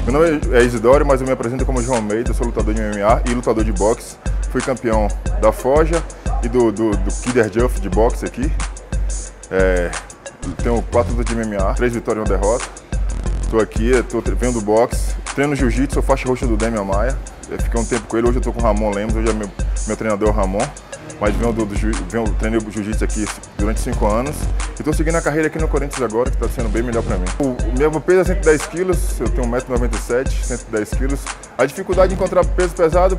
Meu nome é Isidório, mas eu me apresento como João Almeida, sou lutador de MMA e lutador de boxe. Fui campeão da Forja e do Kiderjuff de boxe aqui. Tenho 4 lutas de MMA, 3 vitórias e 1 derrota. Estou aqui, venho do boxe, treino jiu-jitsu, sou faixa roxa do Demian Maia. Fiquei um tempo com ele, hoje eu estou com o Ramon Lemos, hoje é meu treinador é o Ramon. Mas treinei jiu-jitsu aqui durante 5 anos. E estou seguindo a carreira aqui no Corinthians agora, que está sendo bem melhor para mim. O meu peso é 110 quilos, eu tenho 1,97 m, 110 quilos. A dificuldade de encontrar peso pesado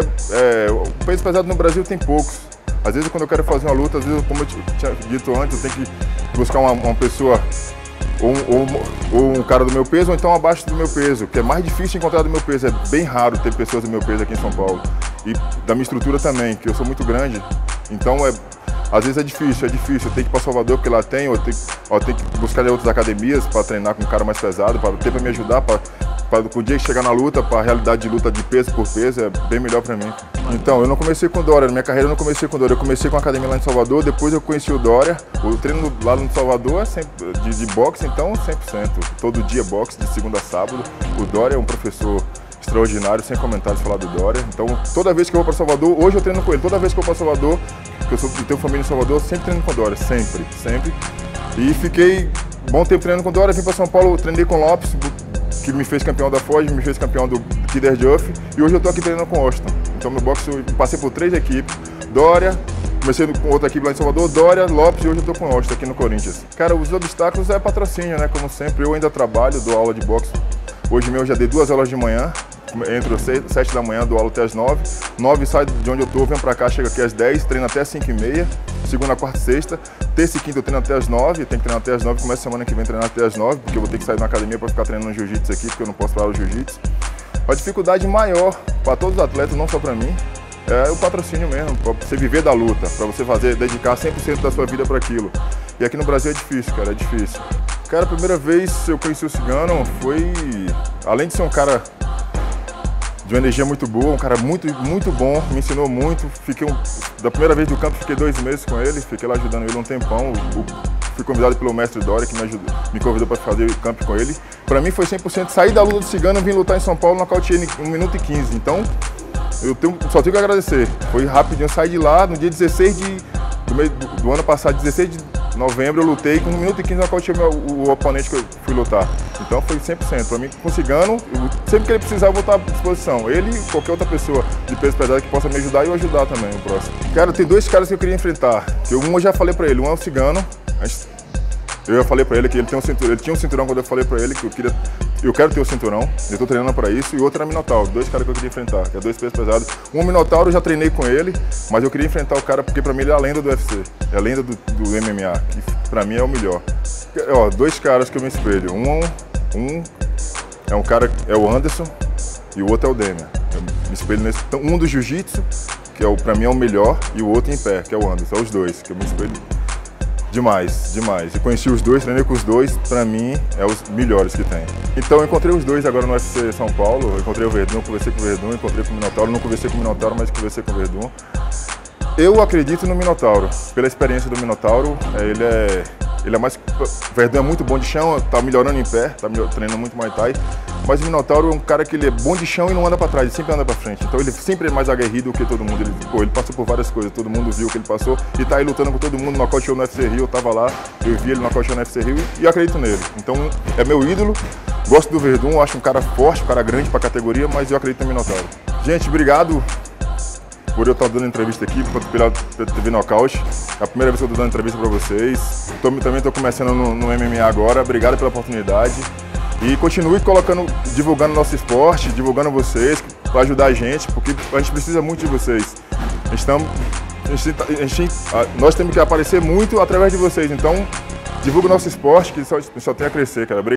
o peso pesado no Brasil tem poucos. Às vezes quando eu quero fazer uma luta, às vezes, como eu tinha dito antes, eu tenho que buscar uma pessoa ou um cara do meu peso, ou então abaixo do meu peso, que é mais difícil encontrar do meu peso. É bem raro ter pessoas do meu peso aqui em São Paulo. E da minha estrutura também, que eu sou muito grande. Então, às vezes é difícil. Eu tenho que ir para Salvador, porque lá tem, eu tenho que buscar outras academias para treinar com um cara mais pesado, para me ajudar, para o dia que chegar na luta, para a realidade de luta de peso por peso, é bem melhor para mim. Então, eu não comecei com o Dória, na minha carreira eu não comecei com o Dória, eu comecei com a academia lá em Salvador, depois eu conheci o Dória. O treino lá no Salvador é sempre de boxe, então 100%. Todo dia boxe, de segunda a sábado. O Dória é um professor extraordinário, sem comentários falar do Dória. Então, toda vez que eu vou para Salvador, hoje eu treino com ele. Toda vez que eu vou para Salvador, porque eu tenho família em Salvador, sempre treino com o Dória, sempre. E fiquei bom tempo treinando com o Dória, vim para São Paulo, treinei com o Lopes, que me fez campeão da Forja, me fez campeão do Kiderjuff, e hoje eu estou aqui treinando com o Austin. Então, meu boxe, eu passei por 3 equipes, Dória, comecei com outra equipe lá em Salvador, Dória, Lopes, e hoje eu estou com o Austin aqui no Corinthians. Cara, os obstáculos é patrocínio, né? Como sempre, eu ainda trabalho, dou aula de boxe. Hoje mesmo eu já dei 2 aulas de manhã, entro às 7 da manhã, dou aula até às 9. 9 saio de onde eu estou, venho para cá, chego aqui às 10, treino até às 5h30, segunda, quarta e sexta. Terça e quinta eu treino até às 9, tenho que treinar até às 9, começo a semana que vem treinar até às 9, porque eu vou ter que sair da academia para ficar treinando jiu-jitsu aqui, porque eu não posso parar o jiu-jitsu. A dificuldade maior para todos os atletas, não só para mim, é o patrocínio mesmo, para você viver da luta, para você dedicar 100% da sua vida para aquilo. E aqui no Brasil é difícil, cara, é difícil. Cara, a primeira vez eu conheci o Cigano foi, além de ser um cara de uma energia muito boa, um cara muito bom, me ensinou muito. Da primeira vez do campo, fiquei 2 meses com ele, fiquei lá ajudando ele um tempão. Fui convidado pelo mestre Dória, que me convidou para fazer o campo com ele. Para mim foi 100%, sair da luta do Cigano, vim lutar em São Paulo, nocauteei em 1 minuto e 15. Então, só tenho que agradecer. Foi rapidinho, eu saí de lá no dia 16 do ano passado, 16 de novembro, eu lutei, com 1 minuto e 15 nocauteei o oponente que eu fui lutar. Então foi 100%. Para mim, com o Cigano, sempre que ele precisar, eu vou estar à disposição. Ele e qualquer outra pessoa de peso pesado que possa me ajudar e eu ajudar também o próximo. Cara, tem 2 caras que eu queria enfrentar. Eu já falei para ele, um é o Cigano. Eu já falei para ele que ele tinha um cinturão quando eu falei para ele que eu quero ter o cinturão, eu estou treinando para isso, e o outro era Minotauro, 2 caras que eu queria enfrentar, que é 2 pesos pesados. Um Minotauro eu já treinei com ele, mas eu queria enfrentar o cara porque para mim ele é a lenda do UFC, é a lenda do MMA, que para mim é o melhor. 2 caras que eu me espelho, um é um cara, é o Anderson, e o outro é o Demian. Eu me espelho nesse, então, um do jiu-jitsu, que para mim é o melhor, e o outro em pé, que é o Anderson, são os 2 que eu me espelho. Demais. E conheci os 2, treinei com os 2, pra mim é os melhores que tem. Então eu encontrei os 2 agora no UFC São Paulo, eu encontrei o Verdun, conversei com o Verdun, encontrei com o Minotauro, não conversei com o Minotauro, mas conversei com o Verdun. Eu acredito no Minotauro, pela experiência do Minotauro, ele é mais... O Verdun é muito bom de chão, tá melhorando em pé, tá treinando muito Muay Thai, mas o Minotauro é um cara que ele é bom de chão e não anda pra trás, ele sempre anda pra frente. Então ele sempre é mais aguerrido que todo mundo. Ele passou por várias coisas, todo mundo viu o que ele passou e tá aí lutando com todo mundo, nocauteou no UFC Rio, eu tava lá, eu vi ele nocauteando no UFC Rio e acredito nele. Então é meu ídolo, gosto do Verdun, acho um cara forte, um cara grande pra categoria, mas eu acredito no Minotauro. Gente, obrigado por eu estar dando entrevista aqui pela TV Nocaute. É a primeira vez que eu estou dando entrevista para vocês. Também estou começando no MMA agora. Obrigado pela oportunidade. E continue divulgando nosso esporte, divulgando vocês, para ajudar a gente, porque a gente precisa muito de vocês. Nós temos que aparecer muito através de vocês. Então, divulgue o nosso esporte, que só tem a crescer, cara.